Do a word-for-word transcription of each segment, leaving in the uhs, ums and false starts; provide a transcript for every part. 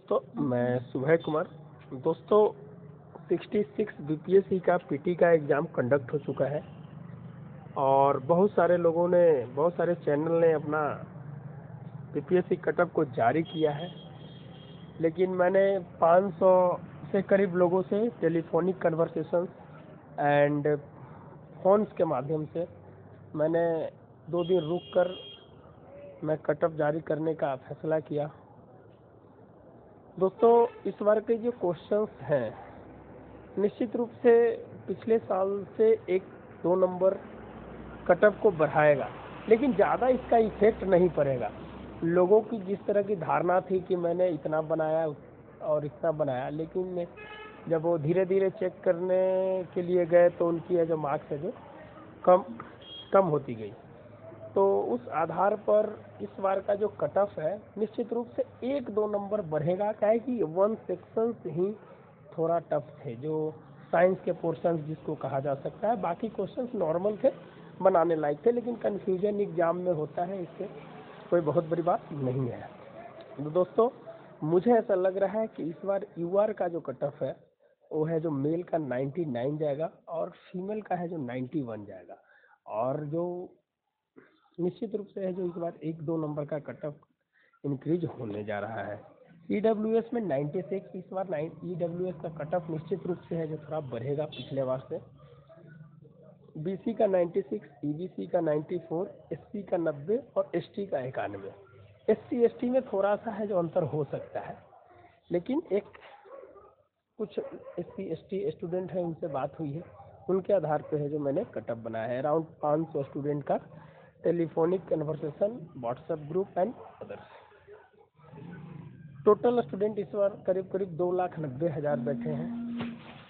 दोस्तों, मैं सुबह कुमार। दोस्तों, छियासठ बीपीएससी का पीटी का एग्ज़ाम कंडक्ट हो चुका है और बहुत सारे लोगों ने, बहुत सारे चैनल ने अपना बीपीएससी कटअप को जारी किया है। लेकिन मैंने पाँच सौ से करीब लोगों से टेलीफोनिक कन्वर्सेशन एंड फ़ोन्स के माध्यम से मैंने दो दिन रुक कर मैं कटअप जारी करने का फैसला किया। दोस्तों, इस बार के जो क्वेश्चंस हैं, निश्चित रूप से पिछले साल से एक दो नंबर कटअप को बढ़ाएगा, लेकिन ज़्यादा इसका इफेक्ट नहीं पड़ेगा। लोगों की जिस तरह की धारणा थी कि मैंने इतना बनाया और इतना बनाया, लेकिन जब वो धीरे धीरे चेक करने के लिए गए तो उनकी जो मार्क्स है जो कम कम होती गई। तो उस आधार पर इस बार का जो कटअप है निश्चित रूप से एक दो नंबर बढ़ेगा। क्या है कि वन सेक्शंस ही थोड़ा टफ थे, जो साइंस के पोर्शंस जिसको कहा जा सकता है। बाकी क्वेश्चंस नॉर्मल थे, बनाने लायक थे, लेकिन कन्फ्यूजन एग्जाम में होता है, इससे कोई बहुत बड़ी बात नहीं है। तो दोस्तों, मुझे ऐसा लग रहा है कि इस बार यूआर का जो कटअप है वो है जो मेल का निन्यानवे जाएगा और फीमेल का है जो इक्यानवे जाएगा। और जो निश्चित रूप से है जो इस बार एक दो नंबर का कटअप इंक्रीज होने जा रहा है। ईडब्ल्यूएस में छियानवे, इस बार ईडब्ल्यूएस का कटअप निश्चित रूप से है जो थोड़ा बढ़ेगा पिछले बार से। बीसी का छियानवे, ईबीसी का चौरानवे, एससी का नब्बे और एसटी का इक्यानवे। एससी एसटी में थोड़ा सा है जो अंतर हो सकता है, लेकिन एक कुछ एससी एसटी स्टूडेंट हैं, उनसे बात हुई है, उनके आधार पे है जो मैंने कटअप बनाया है। अराउंड पाँच सौ स्टूडेंट का telephonic conversation, WhatsApp group and others. Total student इस बार करीब करीब दो लाख नब्बे हज़ार बैठे हैं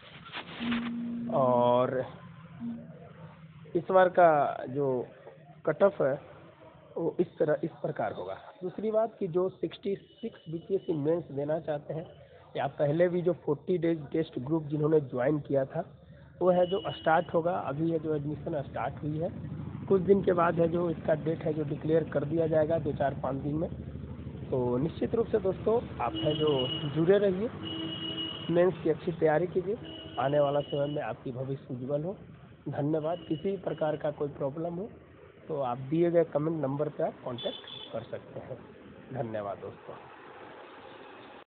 और इस बार का जो कटअप है वो इस तरह इस प्रकार होगा। दूसरी बात कि जो छियासठ बीपीएससी मेंस देना चाहते हैं या पहले भी जो चालीस डेज टेस्ट ग्रुप जिन्होंने ज्वाइन किया था, वो है जो स्टार्ट होगा। अभी है जो एडमिशन स्टार्ट हुई है, कुछ दिन के बाद है जो इसका डेट है जो डिक्लेयर कर दिया जाएगा दो चार पाँच दिन में। तो निश्चित रूप से दोस्तों, आप है जो जुड़े रहिए, मेंस की अच्छी तैयारी कीजिए। आने वाला समय में आपकी भविष्य उज्ज्वल हो। धन्यवाद। किसी प्रकार का कोई प्रॉब्लम हो तो आप दिए गए कमेंट नंबर पर आप कांटेक्ट कर सकते हैं। धन्यवाद दोस्तों।